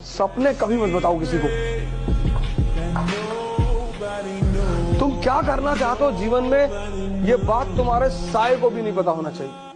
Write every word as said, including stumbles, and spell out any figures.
सपने कभी मत बताओ किसी को। तुम क्या करना चाहते हो जीवन में, ये बात तुम्हारे साए को भी नहीं पता होना चाहिए।